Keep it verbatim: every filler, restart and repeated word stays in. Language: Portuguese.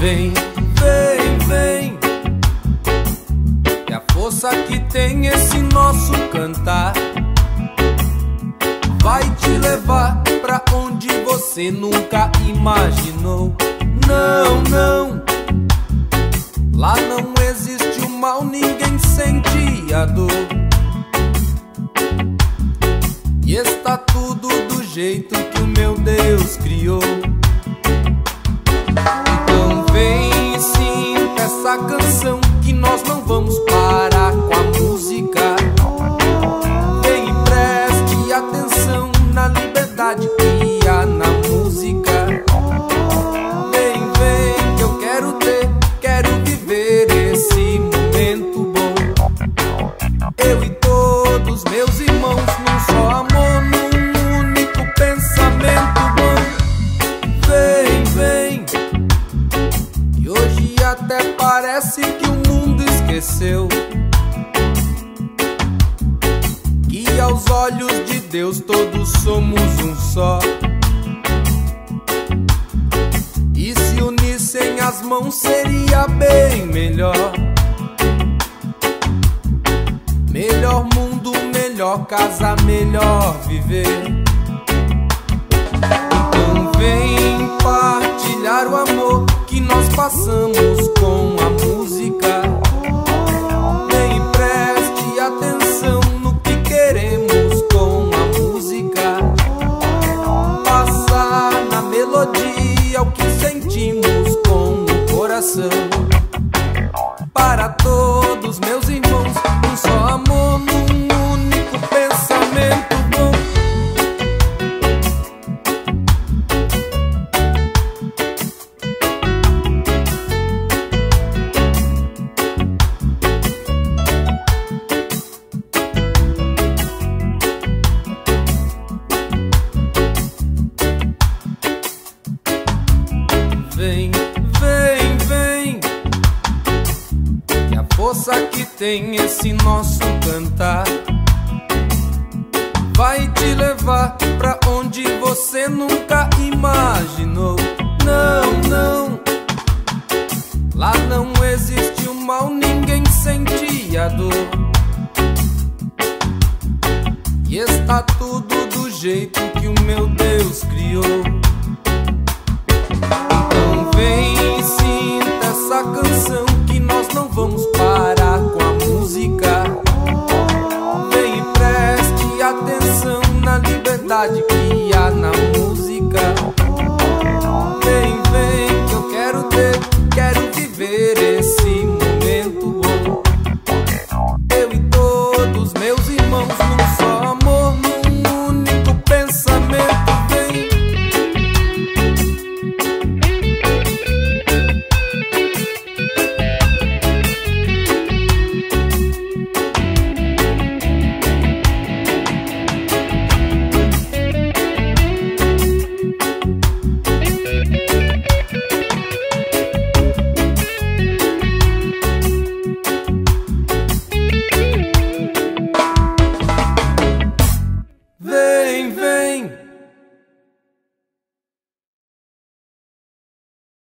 Vem, vem, vem, que a força que tem esse nosso cantar vai te levar pra onde você nunca imaginou. Não, não, lá não existe o mal, ninguém sente a dor. E está tudo do jeito que o meu Deus criou. Então vem, sinta essa canção, que nós não vamos parar com a música. Vem e preste atenção na liberdade que há na música. Vem, vem, que eu quero ter, quero viver esse momento bom. Eu e todos meus irmãos num só amor, num único pensamento bom. Vem, vem, que hoje até parece que o mundo esqueceu que aos olhos de Deus todos somos um só. E se unissem as mãos seria bem melhor. Melhor mundo, melhor casa, melhor viver. Então vem partilhar o amor que nós passamos com a música. Vem e preste atenção no que queremos com a música. Passar na melodia o que sentimos com o coração. Para todos meus irmãos, um só amor, num único pensamento bom. Vem, vem, vem, que a força que tem esse nosso cantar vai te levar pra onde você nunca imaginou. Não,